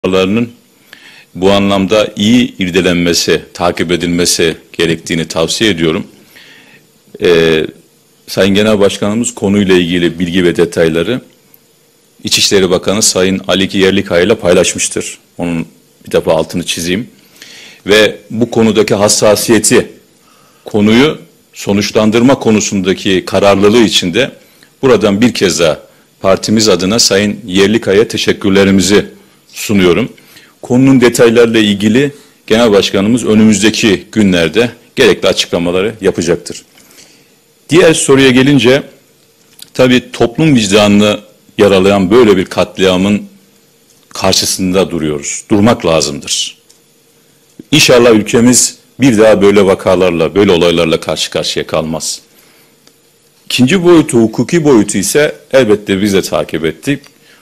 kararlarının bu anlamda iyi irdelenmesi, takip edilmesi gerektiğini tavsiye ediyorum. Sayın Genel Başkanımız konuyla ilgili bilgi ve detayları İçişleri Bakanı Sayın Ali Yerlikaya ile paylaşmıştır. Onun bir defa altını çizeyim. Ve bu konudaki hassasiyeti, konuyu sonuçlandırma konusundaki kararlılığı için de buradan bir kez daha partimiz adına Sayın Yerlikaya'ya teşekkürlerimizi sunuyorum. Konunun detaylarıyla ilgili Genel Başkanımız önümüzdeki günlerde gerekli açıklamaları yapacaktır. Diğer soruya gelince, tabii toplum vicdanını yaralayan böyle bir katliamın karşısında duruyoruz. Durmak lazımdır. İnşallah ülkemiz bir daha böyle vakalarla, böyle olaylarla karşı karşıya kalmaz. İkinci boyutu, hukuki boyutu ise elbette biz de takip ettik.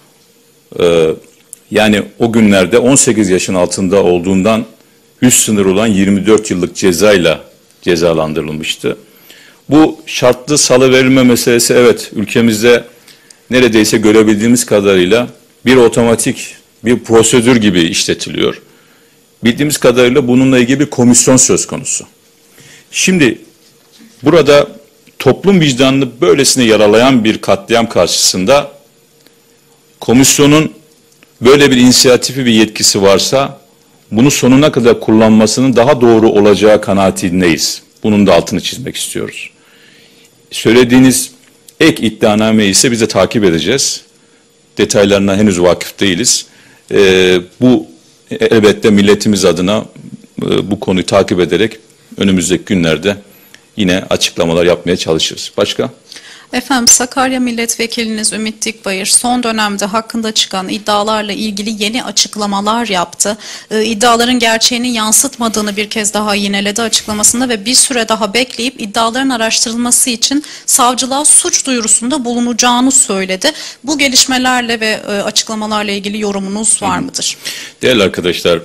Yani o günlerde 18 yaşın altında olduğundan üst sınır olan 24 yıllık cezayla cezalandırılmıştı. Bu şartlı salıverilme meselesi, evet, ülkemizde neredeyse görebildiğimiz kadarıyla bir otomatik bir prosedür gibi işletiliyor. Bildiğimiz kadarıyla bununla ilgili bir komisyon söz konusu. Şimdi burada toplum vicdanını böylesine yaralayan bir katliam karşısında komisyonun böyle bir inisiyatifi, bir yetkisi varsa bunu sonuna kadar kullanmasının daha doğru olacağı kanaatindeyiz. Bunun da altını çizmek istiyoruz. Söylediğiniz ek iddianame ise biz de takip edeceğiz. Detaylarına henüz vakıf değiliz. Bu elbette milletimiz adına bu konuyu takip ederek önümüzdeki günlerde yine açıklamalar yapmaya çalışırız. Başka? Efendim, Sakarya Milletvekiliniz Ümit Dikbayır son dönemde hakkında çıkan iddialarla ilgili yeni açıklamalar yaptı. İddiaların gerçeğini yansıtmadığını bir kez daha yineledi açıklamasında ve bir süre daha bekleyip iddiaların araştırılması için savcılığa suç duyurusunda bulunacağını söyledi. Bu gelişmelerle ve açıklamalarla ilgili yorumunuz var mıdır? Değerli arkadaşlar,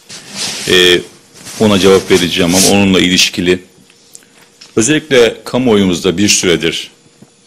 ona cevap vereceğim ama onunla ilişkili özellikle kamuoyumuzda bir süredir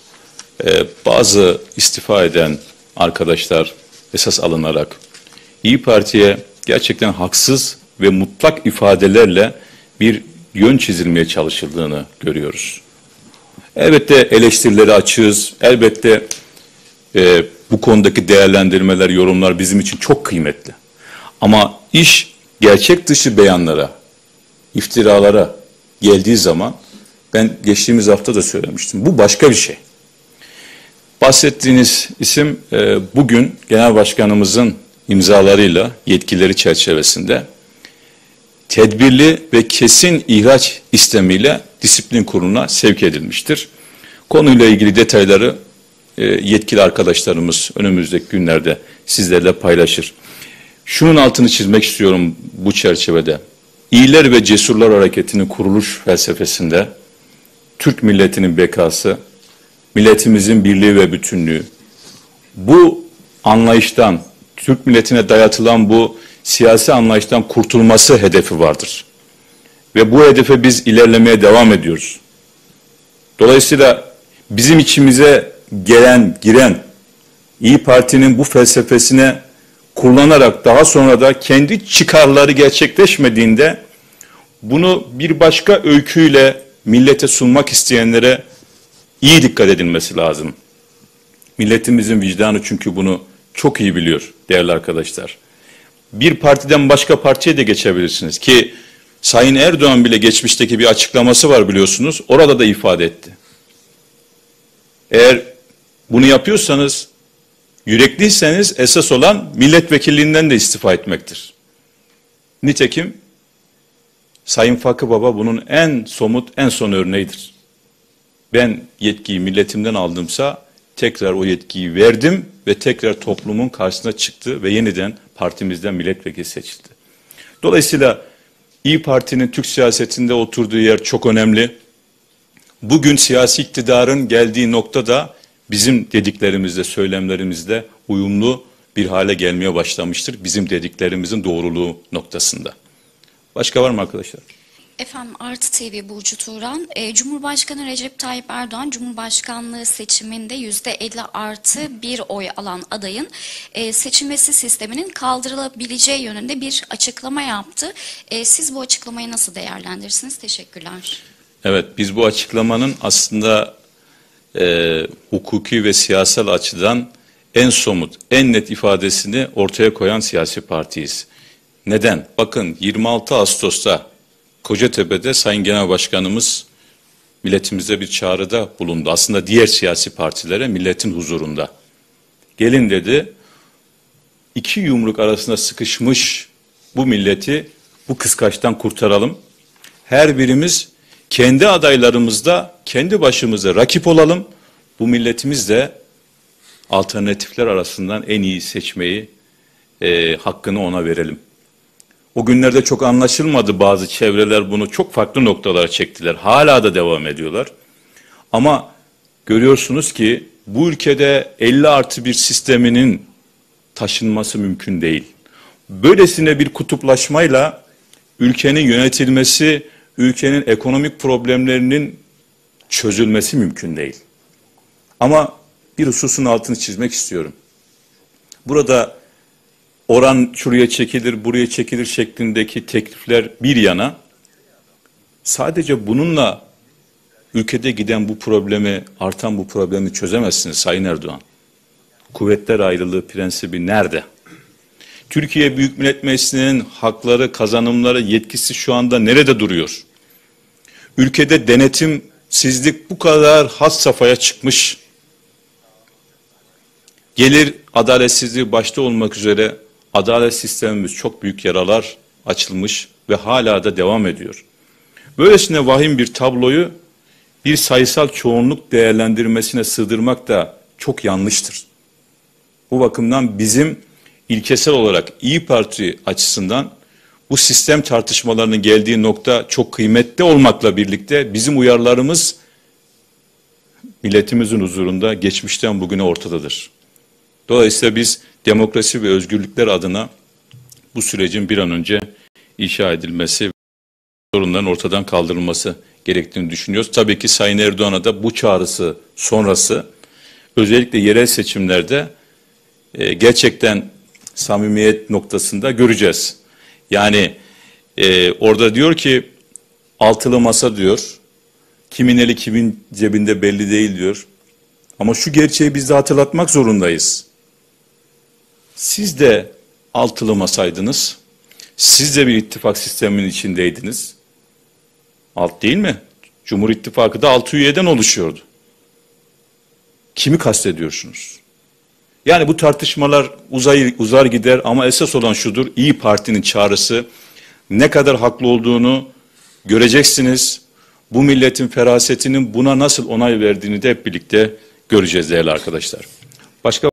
bazı istifa eden arkadaşlar esas alınarak İYİ Parti'ye gerçekten haksız ve mutlak ifadelerle bir yön çizilmeye çalışıldığını görüyoruz. Elbette eleştirileri açığız, elbette bu konudaki değerlendirmeler, yorumlar bizim için çok kıymetli. Ama iş gerçek dışı beyanlara, iftiralara geldiği zaman, ben geçtiğimiz hafta da söylemiştim, bu başka bir şey. Bahsettiğiniz isim bugün Genel Başkanımızın imzalarıyla, yetkileri çerçevesinde tedbirli ve kesin ihraç istemiyle disiplin kuruluna sevk edilmiştir. Konuyla ilgili detayları yetkili arkadaşlarımız önümüzdeki günlerde sizlerle paylaşır. Şunun altını çizmek istiyorum bu çerçevede. İyiler ve Cesurlar Hareketi'nin kuruluş felsefesinde Türk milletinin bekası, milletimizin birliği ve bütünlüğü, bu anlayıştan, Türk milletine dayatılan bu siyasi anlayıştan kurtulması hedefi vardır. Ve bu hedefe biz ilerlemeye devam ediyoruz. Dolayısıyla bizim içimize giren İYİ Parti'nin bu felsefesine kullanarak daha sonra da kendi çıkarları gerçekleşmediğinde bunu bir öyküyle öyküyle millete sunmak isteyenlere İyi dikkat edilmesi lazım. Milletimizin vicdanı çünkü bunu çok iyi biliyor değerli arkadaşlar. Bir partiden başka partiye de geçebilirsiniz ki Sayın Erdoğan bile geçmişteki bir açıklaması var biliyorsunuz. Orada da ifade etti. Eğer bunu yapıyorsanız, yürekliyseniz esas olan milletvekilliğinden de istifa etmektir. Nitekim Sayın Fakı Baba bunun en somut, en son örneğidir. Ben yetkiyi milletimden aldımsa tekrar o yetkiyi verdim ve tekrar toplumun karşısına çıktı ve yeniden partimizden milletvekili seçildi. Dolayısıyla İYİ Parti'nin Türk siyasetinde oturduğu yer çok önemli. Bugün siyasi iktidarın geldiği noktada bizim dediklerimizle, söylemlerimizle uyumlu bir hale gelmeye başlamıştır. Bizim dediklerimizin doğruluğu noktasında. Başka var mı arkadaşlar? Efendim Artı TV Burcu Turan. Cumhurbaşkanı Recep Tayyip Erdoğan Cumhurbaşkanlığı seçiminde %50+1 oy alan adayın seçilmesi sisteminin kaldırılabileceği yönünde bir açıklama yaptı. Siz bu açıklamayı nasıl değerlendirirsiniz? Teşekkürler. Evet, biz bu açıklamanın aslında hukuki ve siyasal açıdan en somut, en net ifadesini ortaya koyan siyasi partiyiz. Neden? Bakın 26 Ağustos'ta Kocatepe'de Sayın Genel Başkanımız milletimize bir çağrıda bulundu. Aslında diğer siyasi partilere milletin huzurunda. Gelin dedi, iki yumruk arasında sıkışmış bu milleti bu kıskaçtan kurtaralım. Her birimiz kendi adaylarımızda kendi başımıza rakip olalım. Bu milletimiz de alternatifler arasından en iyi seçmeyi hakkını ona verelim. O günlerde çok anlaşılmadı, bazı çevreler bunu çok farklı noktalara çektiler. Hala da devam ediyorlar. Ama görüyorsunuz ki bu ülkede 50+1 sisteminin taşınması mümkün değil. Böylesine bir kutuplaşmayla ülkenin yönetilmesi, ülkenin ekonomik problemlerinin çözülmesi mümkün değil. Ama bir hususun altını çizmek istiyorum. Burada oran şuraya çekilir, buraya çekilir şeklindeki teklifler bir yana, sadece bununla ülkede giden bu problemi, artan bu problemi çözemezsiniz Sayın Erdoğan. Kuvvetler ayrılığı prensibi nerede? Türkiye Büyük Millet Meclisi'nin hakları, kazanımları, yetkisi şu anda nerede duruyor? Ülkede denetimsizlik bu kadar had safhaya çıkmış. Gelir adaletsizliği başta olmak üzere adalet sistemimiz çok büyük yaralar açılmış ve hala da devam ediyor. Böylesine vahim bir tabloyu bir sayısal çoğunluk değerlendirmesine sığdırmak da çok yanlıştır. Bu bakımdan bizim ilkesel olarak İYİ Parti açısından bu sistem tartışmalarının geldiği nokta çok kıymetli olmakla birlikte bizim uyarılarımız milletimizin huzurunda geçmişten bugüne ortadadır. Dolayısıyla biz demokrasi ve özgürlükler adına bu sürecin bir an önce inşa edilmesi, sorunların ortadan kaldırılması gerektiğini düşünüyoruz. Tabii ki Sayın Erdoğan'a da bu çağrısı sonrası özellikle yerel seçimlerde gerçekten samimiyet noktasında göreceğiz. Yani orada diyor ki altılı masa diyor, kimin eli kimin cebinde belli değil diyor. Ama şu gerçeği biz de hatırlatmak zorundayız. Siz de altılı masaydınız, siz de bir ittifak sisteminin içindeydiniz. Alt değil mi? Cumhur İttifakı da 6 üyeden oluşuyordu. Kimi kastediyorsunuz? Yani bu tartışmalar uzar gider ama esas olan şudur, İYİ Parti'nin çağrısı ne kadar haklı olduğunu göreceksiniz. Bu milletin ferasetinin buna nasıl onay verdiğini de hep birlikte göreceğiz değerli arkadaşlar. Başka